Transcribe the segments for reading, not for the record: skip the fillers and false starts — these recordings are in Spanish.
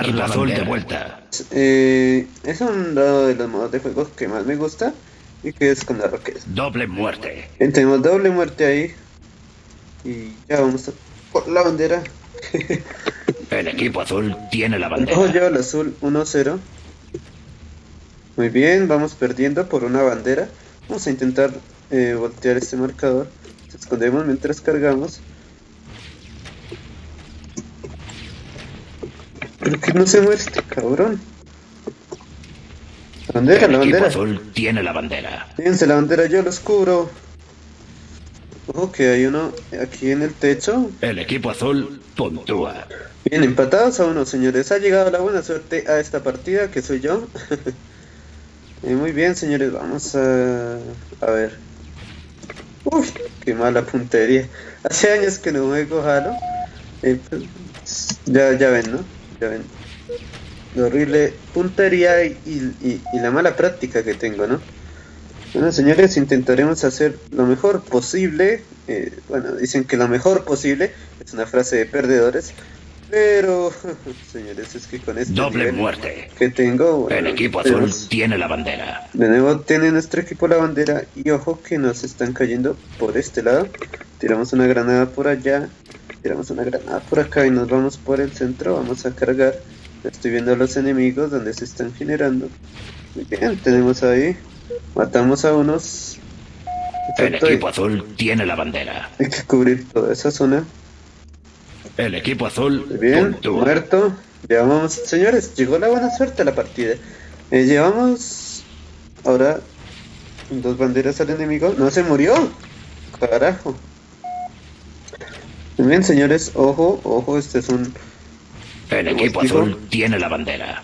equipo azul de vuelta. Es un lado de los modos de juego que más me gusta y que es con la roqueta. Doble muerte. Tenemos doble muerte ahí y ya vamos a por la bandera. El equipo azul tiene la Ojo, bandera. lleva el azul 1-0. Muy bien, vamos perdiendo por una bandera. Vamos a intentar voltear este marcador. Nos escondemos mientras cargamos. ¿Por qué no se muere este cabrón? La bandera, El la equipo bandera. azul tiene la bandera. Fíjense, la bandera yo los cubro. Ojo que hay uno aquí en el techo. El equipo azul puntúa. Bien, empatados a uno, señores. Ha llegado la buena suerte a esta partida, que soy yo. Muy bien, señores, vamos a ver. Uy, qué mala puntería. Hace años que no juego Halo. Pues, ya ven, ¿no? Ya ven. La horrible puntería y la mala práctica que tengo, ¿no? Bueno, señores, intentaremos hacer lo mejor posible. Bueno, dicen que lo mejor posible es una frase de perdedores. Pero, señores, es que con este Doble nivel muerte. que tengo, bueno, El equipo azul tiene la bandera. de nuevo tiene nuestro equipo la bandera y ojo que nos están cayendo por este lado. Tiramos una granada por allá, tiramos una granada por acá y nos vamos por el centro. Vamos a cargar. Estoy viendo a los enemigos donde se están generando. Muy bien, tenemos ahí. Matamos a unos. El Exacto, equipo azul tiene la bandera. hay que cubrir toda esa zona. El equipo azul Muy bien, puntúa. muerto. Llevamos, señores, llegó la buena suerte a la partida. Llevamos ahora 2 banderas al enemigo. No se murió. Carajo. Muy bien, señores, ojo, ojo, este es un El equipo Fijo. azul tiene la bandera.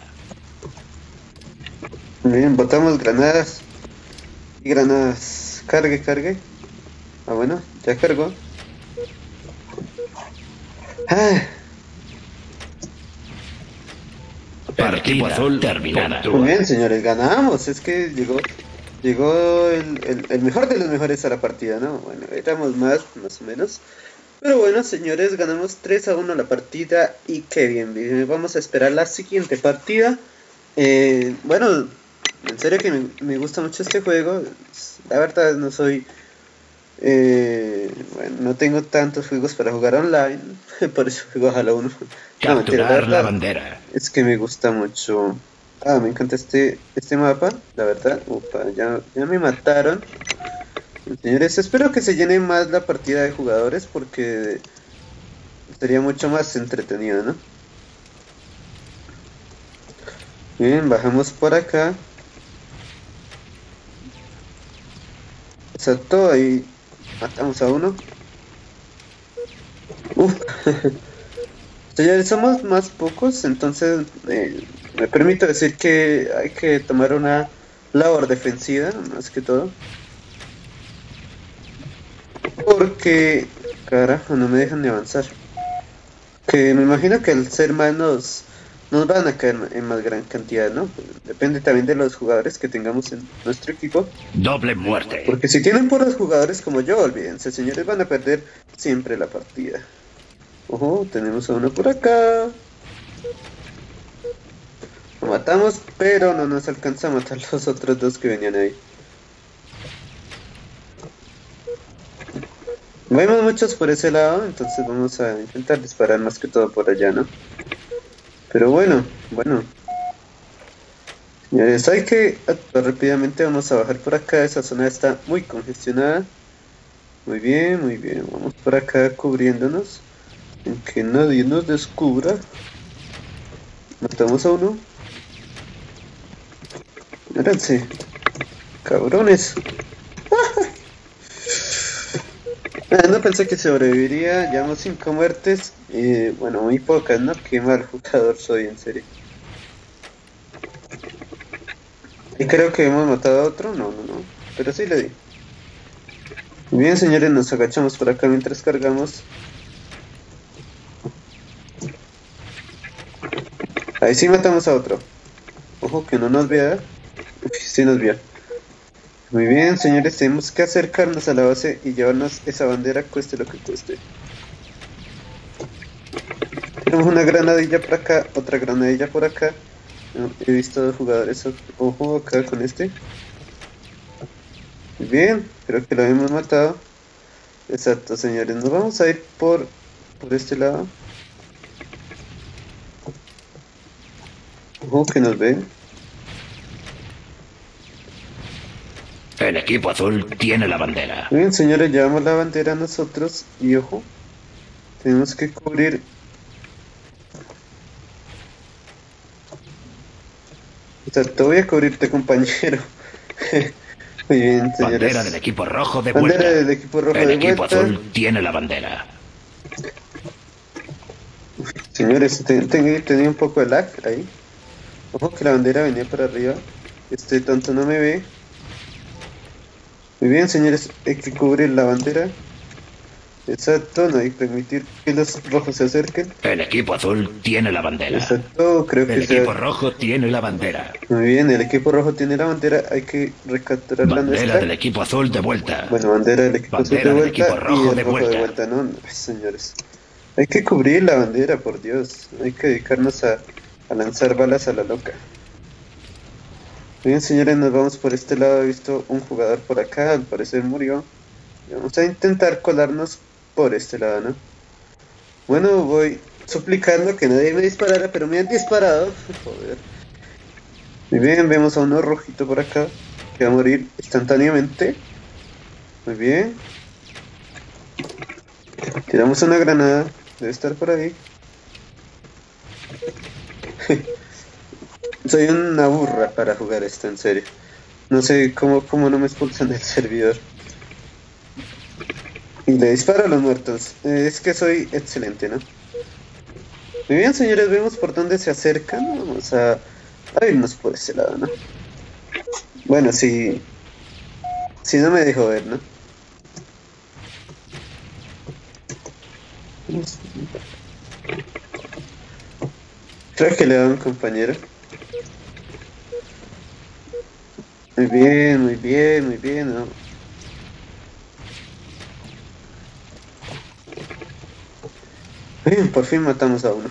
Muy bien, botamos granadas. Y granadas. Cargue, cargue. Ah, bueno, ya cargó. Ah, El equipo azul terminada. muy bien, señores, ganamos. Es que llegó el mejor de los mejores a la partida, ¿no? Bueno, éramos más o menos. Pero bueno, señores, ganamos 3-1 la partida. Y qué bien, bien. Vamos a esperar la siguiente partida. Bueno, en serio que me gusta mucho este juego. La verdad, no soy. Bueno, no tengo tantos juegos para jugar online. Por eso juego a Halo 1. No, mentira, Capturar la bandera. es que me gusta mucho. Ah, me encanta este mapa, la verdad. Upa, ya me mataron. Señores, espero que se llene más la partida de jugadores porque sería mucho más entretenido, ¿no? Bien, bajamos por acá. Exacto, ahí matamos a uno. Uf. Señores, somos más pocos, entonces me permito decir que hay que tomar una labor defensiva, más que todo. Porque, carajo, no me dejan ni avanzar. Que me imagino que al ser más nos van a caer en más gran cantidad, ¿no? Depende también de los jugadores que tengamos en nuestro equipo. Doble muerte. Porque si tienen puros jugadores como yo, olvídense, señores, van a perder siempre la partida. Ojo, tenemos a uno por acá. Lo matamos, pero no nos alcanza a matar los otros dos que venían ahí. Vemos muchos por ese lado, entonces vamos a intentar disparar más que todo por allá, ¿no? Pero bueno. Señores, hay que actuar rápidamente, vamos a bajar por acá, esa zona está muy congestionada. Muy bien, vamos por acá cubriéndonos. En que nadie nos descubra. Matamos a uno. Mírense, cabrones. No pensé que sobreviviría. Llevamos 5 muertes. Bueno, muy pocas, ¿no? Qué mal jugador soy, en serio. Y creo que hemos matado a otro. No. Pero sí le di. Muy bien, señores, nos agachamos por acá mientras cargamos. Ahí sí matamos a otro. Ojo que no nos vea. Uf, sí nos vio. Muy bien, señores, tenemos que acercarnos a la base y llevarnos esa bandera, cueste lo que cueste. Tenemos una granadilla por acá, otra granadilla por acá. No, he visto dos jugadores, ojo acá con este. Muy bien, creo que lo hemos matado. Exacto, señores, nos vamos a ir por este lado. Ojo que nos ven. El equipo azul tiene la bandera. Muy bien, señores, llevamos la bandera nosotros y ojo, tenemos que cubrir. Exacto, voy a cubrirte, compañero. Muy bien, señores. Bandera del equipo rojo de vuelta. Bandera del equipo rojo de vuelta. El equipo azul tiene la bandera. Señores, tenía un poco de lag ahí. Ojo que la bandera venía para arriba. Este tonto no me ve. Muy bien, señores, hay que cubrir la bandera. Exacto, no hay que permitir que los rojos se acerquen. El equipo azul tiene la bandera. Exacto, creo que el equipo rojo tiene la bandera. Muy bien, el equipo rojo tiene la bandera, hay que recapturar la nuestra. Bandera del equipo azul de vuelta. Bueno, bandera del equipo azul de vuelta equipo rojo y el de rojo de vuelta, ¿no? Señores, hay que cubrir la bandera, por Dios. Hay que dedicarnos a lanzar balas a la loca. Muy bien, señores, nos vamos por este lado. He visto un jugador por acá, al parecer murió. Vamos a intentar colarnos por este lado, ¿no? Bueno, voy suplicando que nadie me disparara, pero me han disparado. Joder. Muy bien, vemos a uno rojito por acá, que va a morir instantáneamente. Muy bien. Tiramos una granada, debe estar por ahí. Soy una burra para jugar esto, en serio. No sé cómo no me expulsan del servidor. Y le disparo a los muertos. Es que soy excelente, ¿no? Muy bien, señores, vemos por dónde se acercan. Vamos a irnos por ese lado, ¿no? Bueno, si no me dejo ver, ¿no? Creo que le da un compañero. Muy bien, muy bien, muy bien, ¿no? Bien, por fin matamos a uno.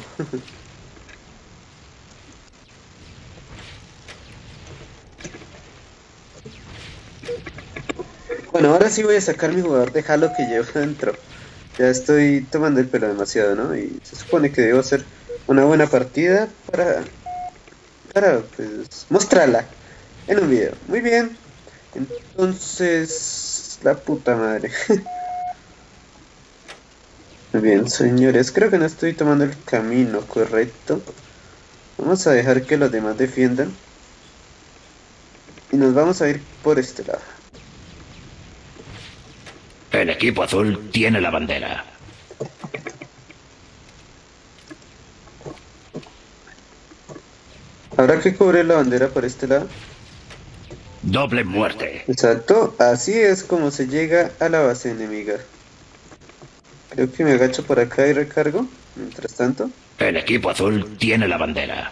Bueno, ahora sí voy a sacar mi jugador de Halo que llevo dentro. Ya estoy tomando el pelo demasiado, ¿no? Y se supone que debo hacer una buena partida para pues, mostrarla en un video. Muy bien. Entonces, la puta madre. Muy bien, señores, creo que no estoy tomando el camino correcto. Vamos a dejar que los demás defiendan. Y nos vamos a ir por este lado. El equipo azul tiene la bandera. Habrá que cubrir la bandera por este lado. Doble muerte. Exacto, así es como se llega a la base enemiga. Creo que me agacho por acá y recargo. Mientras tanto. El equipo azul tiene la bandera.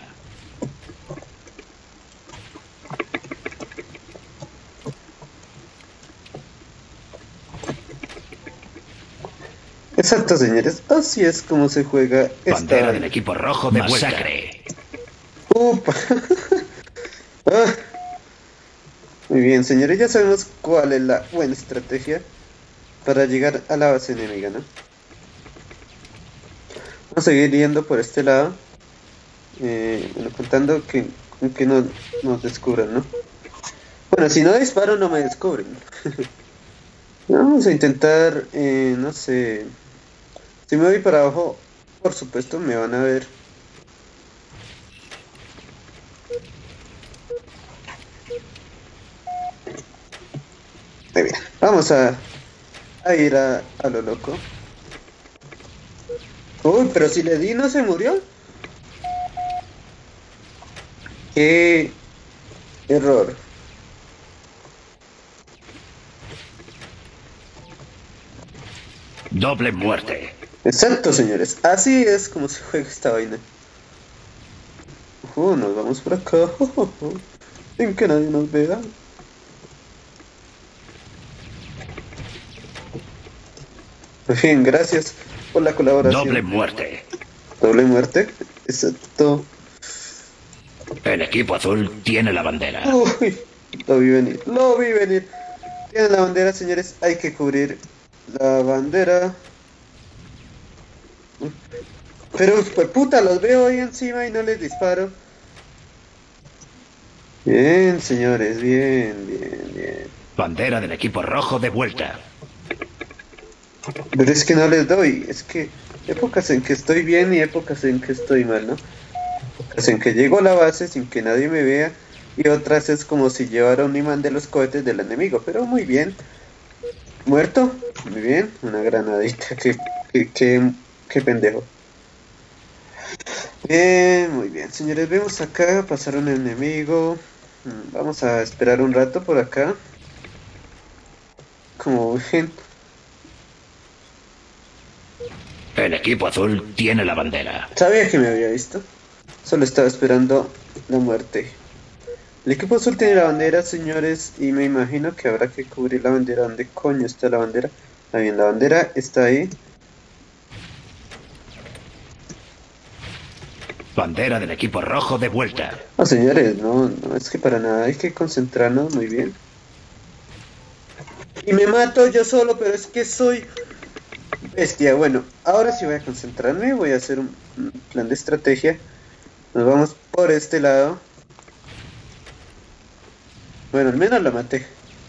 Exacto, señores. Así es como se juega esta bandera del equipo rojo de masacre. ¡Upa! Ah. Muy bien, señores. Ya sabemos cuál es la buena estrategia para llegar a la base enemiga, ¿no? Vamos a seguir yendo por este lado. Bueno, contando que no nos descubran, ¿no? Bueno, si no disparo no me descubren. Vamos a intentar, no sé. Si me voy para abajo, por supuesto me van a ver. Muy bien, vamos a ir a lo loco. Uy, pero si le di no se murió. Qué error. Doble muerte. Exacto, señores. Así es como se juega esta vaina. Nos vamos por acá. Sin que nadie nos vea. En fin, gracias por la colaboración. Doble muerte. Doble muerte. Exacto. El equipo azul tiene la bandera. Uy, lo vi venir, lo vi venir. Tienen la bandera, señores. Hay que cubrir la bandera. Pero, pues puta, los veo ahí encima y no les disparo. Bien, señores, bien, bien, bien. Bandera del equipo rojo de vuelta. Pero es que no les doy. Es que épocas en que estoy bien y épocas en que estoy mal, ¿no? Épocas en que llego a la base sin que nadie me vea. Y otras es como si llevara un imán de los cohetes del enemigo. Pero muy bien. Muerto. Muy bien. Una granadita. Qué pendejo. Bien, muy bien. Señores, vemos acá. Pasar un enemigo. Vamos a esperar un rato por acá. Como ven. El equipo azul tiene la bandera. Sabía que me había visto. Solo estaba esperando la muerte. El equipo azul tiene la bandera, señores, y me imagino que habrá que cubrir la bandera. ¿Dónde coño está la bandera? Ah, bien, la bandera está ahí. Bandera del equipo rojo de vuelta. Ah, señores, no, es que para nada, hay que concentrarnos muy bien. Y me mato yo solo, pero es que soy bestia. Bueno, ahora sí voy a concentrarme, voy a hacer un plan de estrategia. Nos vamos por este lado. Bueno, al menos lo maté.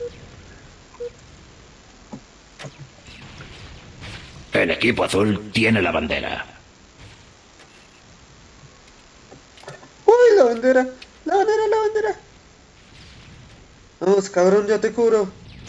El equipo azul tiene la bandera. ¡Uy, la bandera! ¡La bandera, la bandera! Vamos, cabrón, yo te cubro.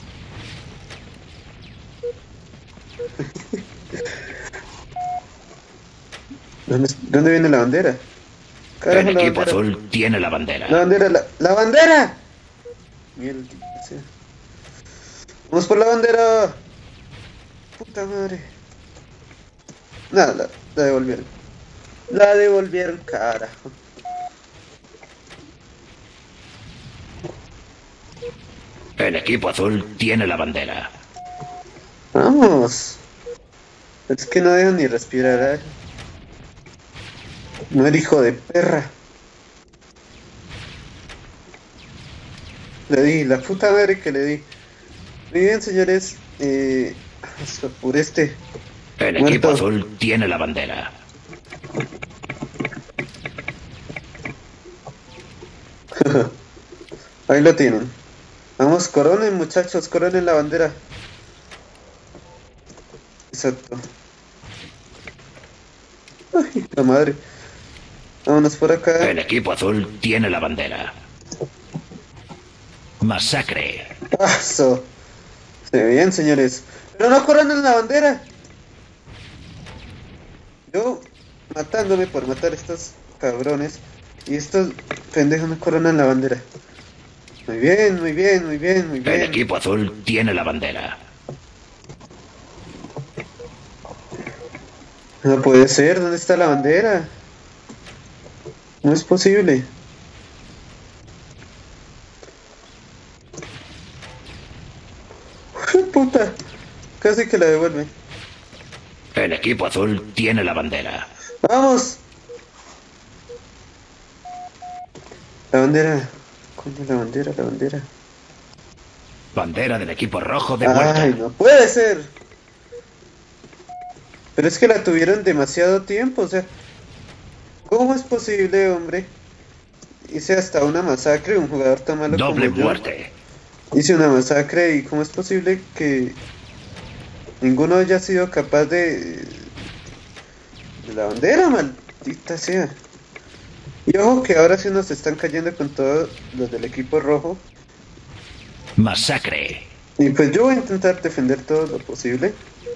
¿Dónde viene la bandera? Carajo, El la equipo bandera. azul tiene la bandera. La bandera, la bandera. Mierda, sea. Vamos por la bandera. Puta madre. Nada, la devolvieron. La devolvieron, carajo. El equipo azul tiene la bandera. Vamos. Es que no dejan ni respirar. No era hijo de perra. Le di, la puta madre que le di. Muy bien, señores. Por este. El Muerto. equipo azul tiene la bandera. Ahí lo tienen. Vamos, coronen, muchachos, coronen la bandera. Exacto. Ay, la madre. Vámonos por acá. El equipo azul tiene la bandera. Masacre. Paso. Se ve bien, señores. Pero no coronen la bandera. Yo matándome por matar a estos cabrones. Y estos pendejos no coronan la bandera. Muy bien, muy bien, muy bien, muy bien. El equipo azul tiene la bandera. No puede ser, ¿dónde está la bandera? No es posible. Puta, casi que la devuelve. El equipo azul tiene la bandera. ¡Vamos! La bandera. Coño, la bandera, la bandera. Bandera del equipo rojo de vuelta. ¡Ay, no puede ser! Pero es que la tuvieron demasiado tiempo, o sea... ¿Cómo es posible, hombre? Hice hasta una masacre, un jugador tan malo Doble como yo. muerte. Hice una masacre y ¿cómo es posible que ninguno haya sido capaz de la bandera, maldita sea? Y ojo que ahora sí nos están cayendo con todos los del equipo rojo. Masacre. Y pues yo voy a intentar defender todo lo posible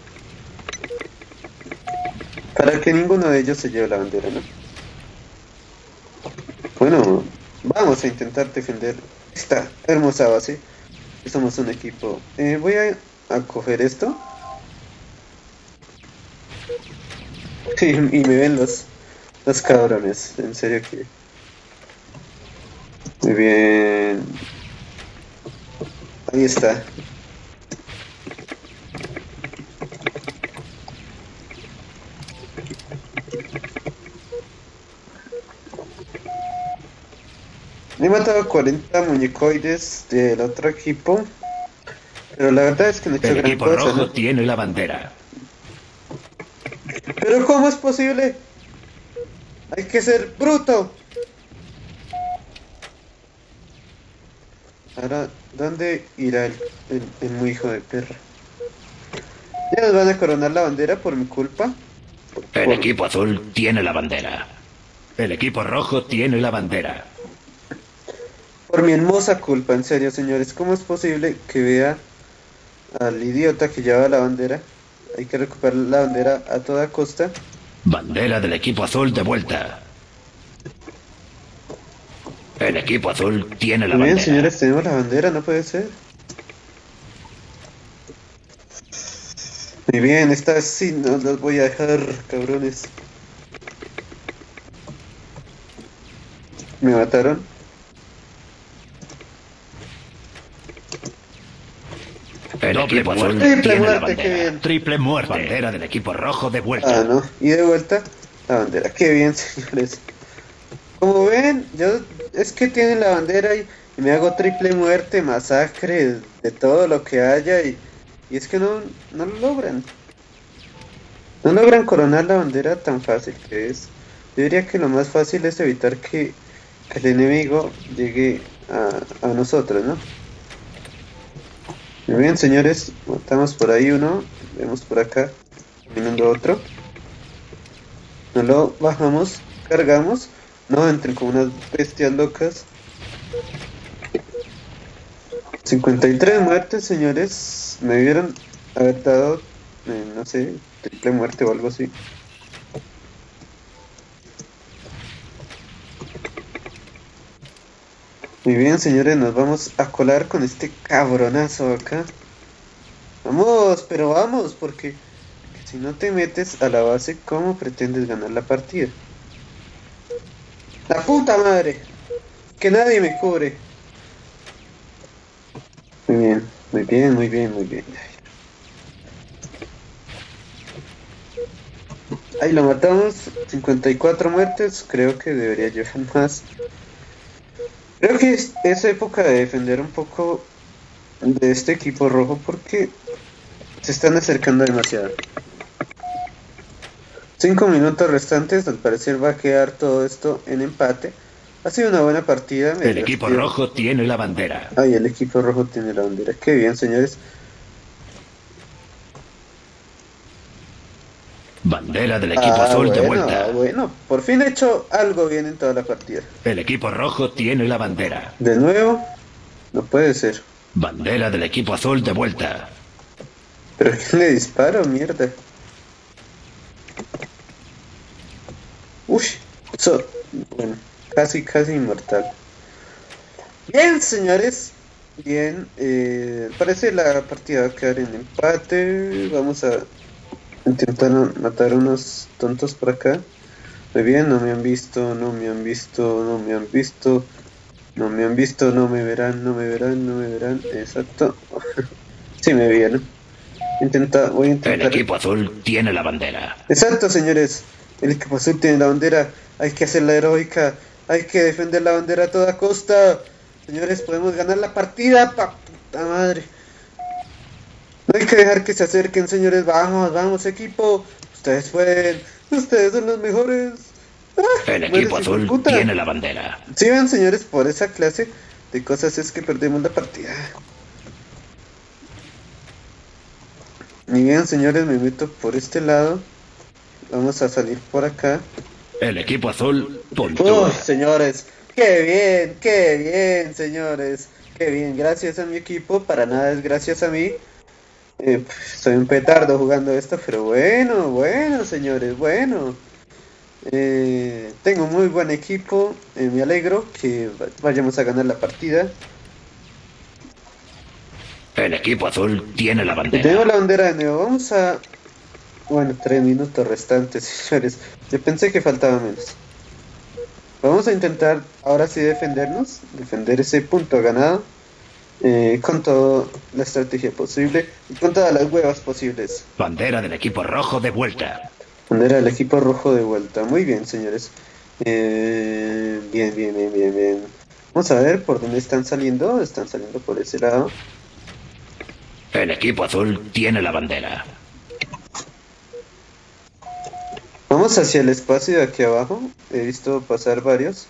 para que ninguno de ellos se lleve la bandera, ¿no? Bueno, vamos a intentar defender esta hermosa base. Somos un equipo. Voy a coger esto. Y me ven los cabrones. En serio que... Muy bien. Ahí está. He matado 40 muñecoides del otro equipo. Pero la verdad es que no he hecho El gran equipo cosa, rojo ¿no? tiene la bandera. Pero ¿cómo es posible? Hay que ser bruto. Ahora, ¿dónde irá el muy hijo de perra? Ya nos van a coronar la bandera por mi culpa. El equipo azul tiene la bandera. El equipo rojo tiene la bandera. Por mi hermosa culpa, en serio, señores. ¿Cómo es posible que vea al idiota que lleva la bandera? Hay que recuperar la bandera a toda costa. Bandera del equipo azul de vuelta. El equipo azul tiene la Muy bien, bandera. señores, tenemos la bandera, no puede ser. Muy bien, esta vez sí no los voy a dejar, cabrones. Me mataron. El equipo azul Triple tiene la muerte, qué bandera. bien. Triple muerte. Bandera del equipo rojo de vuelta. Ah, no. Y de vuelta la bandera. Qué bien, señores. Como ven, yo es que tienen la bandera y me hago triple muerte, masacre, de todo lo que haya y es que no lo logran. No logran coronar la bandera tan fácil que es. Yo diría que lo más fácil es evitar que el enemigo llegue a nosotros, ¿no? Muy bien, señores, matamos por ahí uno, vemos por acá, caminando otro. No lo bajamos, cargamos, no entren como unas bestias locas. 53 muertes, señores, me hubieran haber dado, no sé, triple muerte o algo así. Muy bien, señores, nos vamos a colar con este cabronazo acá. Vamos, pero vamos, porque si no te metes a la base, ¿cómo pretendes ganar la partida? ¡La puta madre! Que nadie me cubre. Muy bien, muy bien, muy bien, muy bien. Ahí lo matamos, 54 muertes, creo que debería llevar más. Creo que es época de defender un poco de este equipo rojo porque se están acercando demasiado. 5 minutos restantes, al parecer va a quedar todo esto en empate. Ha sido una buena partida. El equipo rojo tiene la bandera. Ay, el equipo rojo tiene la bandera. Qué bien, señores. Bandera del equipo azul de vuelta. Bueno, por fin he hecho algo bien en toda la partida. El equipo rojo tiene la bandera. De nuevo, no puede ser. Bandera del equipo azul de vuelta. ¿Pero quién le disparo? Mierda. Uy, bueno, casi inmortal. Bien, señores. Bien, parece la partida va a quedar en empate. Vamos a intentar matar unos tontos por acá. Muy bien, no me han visto, no me han visto, no me han visto. No me han visto, no me verán, no me verán, no me verán. Exacto. Sí me vieron. Voy a intentar. El equipo azul tiene la bandera. Exacto, señores. El equipo azul tiene la bandera. Hay que hacer la heroica. Hay que defender la bandera a toda costa. Señores, podemos ganar la partida. Puta madre. No hay que dejar que se acerquen, señores. Vamos, vamos, equipo. Ustedes pueden. Ustedes son los mejores. El equipo azul tiene la bandera. Sí, ven, señores, por esa clase de cosas es que perdemos la partida. Muy bien, señores, me meto por este lado. Vamos a salir por acá. El equipo azul puntúa. Señores, qué bien, señores. Qué bien, gracias a mi equipo, para nada es gracias a mí. Soy un petardo jugando esto, pero bueno, señores, bueno. Tengo muy buen equipo, me alegro que vayamos a ganar la partida. El equipo azul tiene la bandera. Tenemos la bandera de nuevo, vamos a... Bueno, 3 minutos restantes, señores. Yo pensé que faltaba menos. Vamos a intentar ahora sí defendernos, defender ese punto ganado. Con toda la estrategia posible y con todas las huevas posibles. Bandera del equipo rojo de vuelta. Bandera del equipo rojo de vuelta. Muy bien, señores. Bien. Vamos a ver por dónde están saliendo. Están saliendo por ese lado. El equipo azul tiene la bandera. Vamos hacia el espacio de aquí abajo. He visto pasar varios.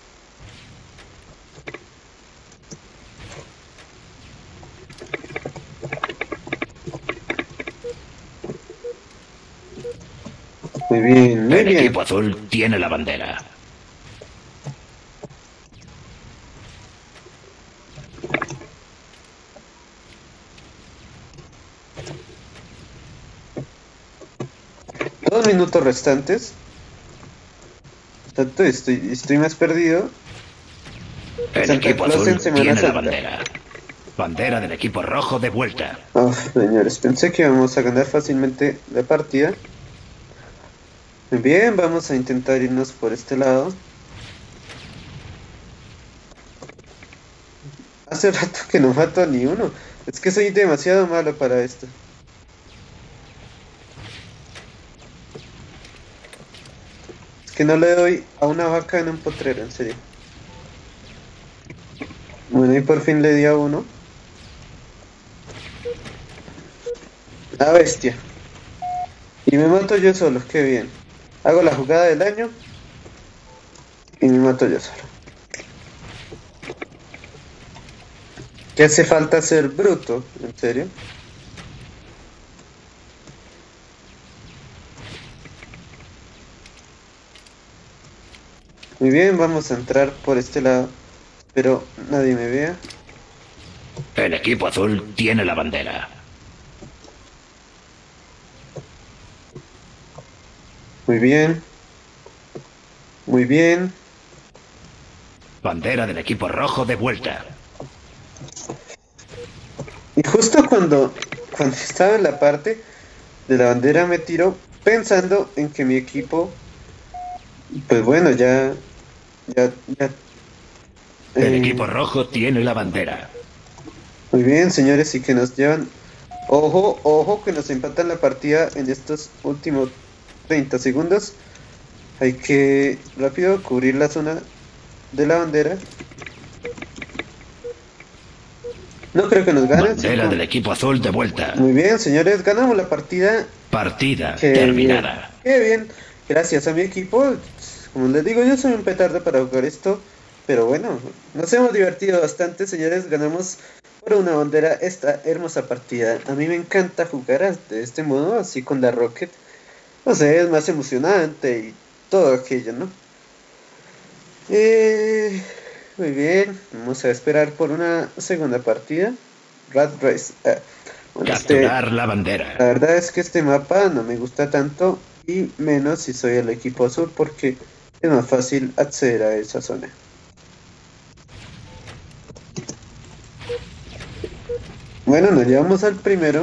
Muy bien, muy El bien. equipo azul tiene la bandera. Dos minutos restantes. Tanto estoy más perdido. El Santa equipo Claus azul en Semana tiene la Santa. bandera. Bandera del equipo rojo de vuelta. Señores, pensé que íbamos a ganar fácilmente la partida. Muy bien, vamos a intentar irnos por este lado. Hace rato que no mato a ni uno. Es que soy demasiado malo para esto. Es que no le doy a una vaca en un potrero, en serio. Bueno, y por fin le di a uno. La bestia. Y me mato yo solo, qué bien. Hago la jugada del año. Y me mato yo solo. ¿Qué hace falta ser bruto? ¿En serio? Muy bien, vamos a entrar por este lado. Pero nadie me vea. El equipo azul tiene la bandera. Muy bien. Muy bien. Bandera del equipo rojo de vuelta. Y justo cuando estaba en la parte de la bandera me tiró pensando en que mi equipo, pues bueno, ya. El eh, equipo rojo tiene la bandera. Muy bien, señores, y que nos llevan. Ojo, ojo, que nos empatan la partida en estos últimos 30 segundos. Hay que rápido cubrir la zona de la bandera. No creo que nos ganen. Bandera del equipo azul de vuelta. Muy bien, señores, ganamos la partida. Partida Qué terminada. bien, qué bien. Gracias a mi equipo. Como les digo, yo soy un petardo para jugar esto. Pero bueno, nos hemos divertido bastante, señores. Ganamos por una bandera esta hermosa partida. A mí me encanta jugar de este modo, así con la Rocket. No sé, es más emocionante y todo aquello, ¿no? Muy bien, vamos a esperar por una segunda partida. Rat Race. Bueno, Capturar la la bandera. verdad es que este mapa no me gusta tanto y menos si soy el equipo azul porque es más fácil acceder a esa zona. Bueno, nos llevamos al primero.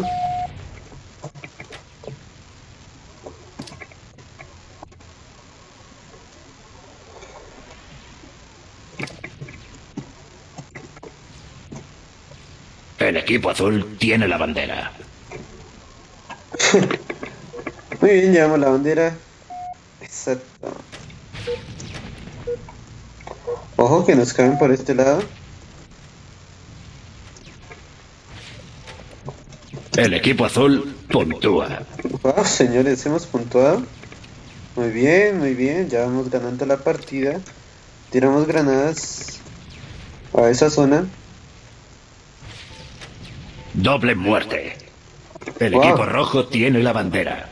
El equipo azul tiene la bandera. Muy bien, llevamos la bandera. Exacto. Ojo que nos caen por este lado. El equipo azul puntúa. Wow, señores, hemos puntuado. Muy bien, ya vamos ganando la partida. Tiramos granadas a esa zona. Doble muerte. El Wow. equipo rojo tiene la bandera.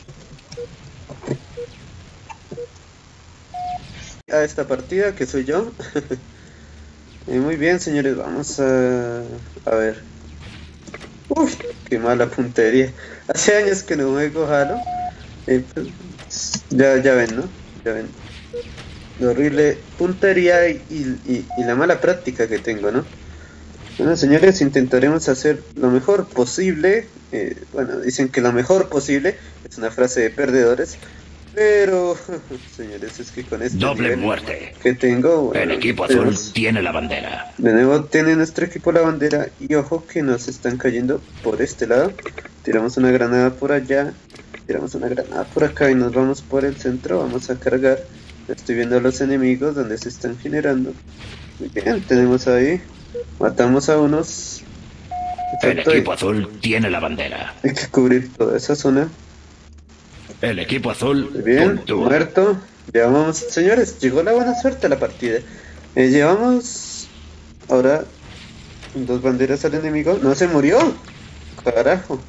A esta partida que soy yo. Muy bien, señores, vamos a ver. Uy, qué mala puntería. Hace años que no juego Halo. Pues, ya ven, ¿no? Ya ven. La horrible puntería y la mala práctica que tengo, ¿no? Bueno, señores, intentaremos hacer lo mejor posible. Bueno, dicen que lo mejor posible es una frase de perdedores. Pero, señores, es que con este Doble nivel muerte. que tengo, bueno, El equipo azul tiene la bandera. de nuevo tiene nuestro equipo la bandera y ojo que nos están cayendo por este lado. Tiramos una granada por allá, tiramos una granada por acá y nos vamos por el centro. Vamos a cargar. Estoy viendo a los enemigos donde se están generando. Muy bien, tenemos ahí. Matamos a unos. El Exacto, equipo azul tiene la bandera. hay que cubrir toda esa zona. El equipo azul Muy bien, puntúa. muerto. Llevamos, señores, llegó la buena suerte a la partida. Llevamos ahora 2 banderas al enemigo. No se murió. Carajo.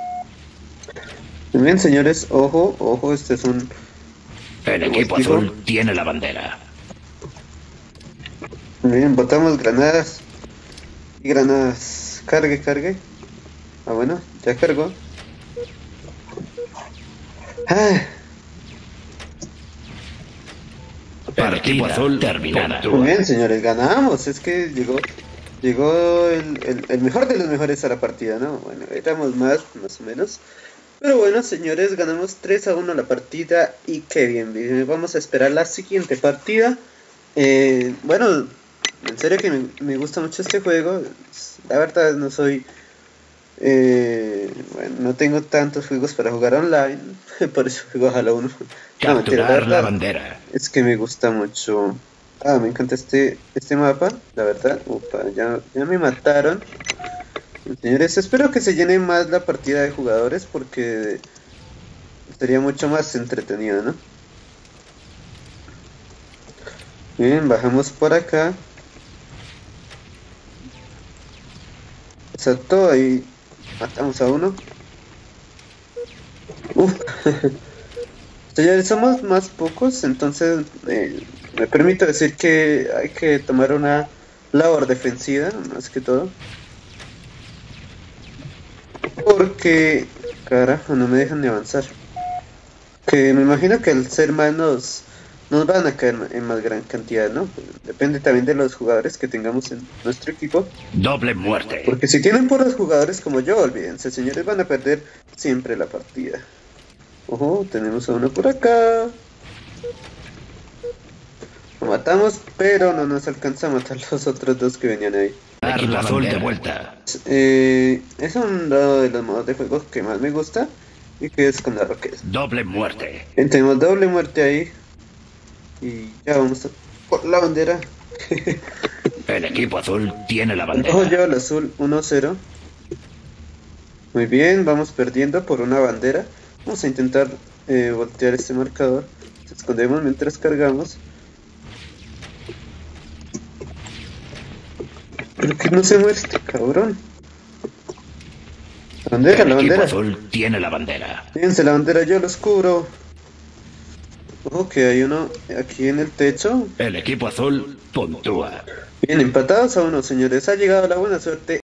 Muy bien, señores, ojo, ojo, este es un... El equipo Positivo. azul tiene la bandera. Muy bien, botamos granadas. Y granadas. Cargue, cargue. Ah, bueno, ya cargó. Ah, El equipo azul terminada. muy bien, señores, ganamos. Es que llegó el mejor de los mejores a la partida, ¿no? Bueno, éramos más o menos. Pero bueno, señores, ganamos 3-1 la partida y qué bien, bien. Vamos a esperar la siguiente partida. Bueno, en serio que me gusta mucho este juego. La verdad no soy... bueno, no tengo tantos juegos para jugar online, por eso juego Halo 1. No, mentira, la Capturar la verdad bandera. es que me gusta mucho. Ah, me encanta este mapa, la verdad. Upa, ya me mataron. Señores, espero que se llene más la partida de jugadores porque sería mucho más entretenido, ¿no? Bien, bajamos por acá. Exacto, ahí matamos a uno. Uf. Señores, somos más pocos, entonces me permito decir que hay que tomar una labor defensiva, más que todo. Porque, carajo, no me dejan de avanzar. Que me imagino que al ser más nos van a caer en más gran cantidad, ¿no? Depende también de los jugadores que tengamos en nuestro equipo. Doble muerte. Porque si tienen puros jugadores como yo, olvídense, señores, van a perder siempre la partida. Ojo, tenemos a uno por acá. Lo matamos, pero no nos alcanza a matar los otros 2 que venían ahí. El equipo azul de vuelta. Es uno de los modos de juego que más me gusta y que es con la roqueta. Doble muerte. Tenemos doble muerte ahí. Y ya vamos a por la bandera. El equipo azul tiene la bandera. Ojo, lleva el azul 1-0. Muy bien, vamos perdiendo por una bandera. Vamos a intentar voltear este marcador. Nos escondemos mientras cargamos. ¿Por qué no se muere este cabrón? La bandera, El la equipo bandera. azul tiene la bandera. Fíjense, la bandera yo los cubro. Ojo que hay uno aquí en el techo. El equipo azul puntúa. Bien, empatados a 1, señores. Ha llegado la buena suerte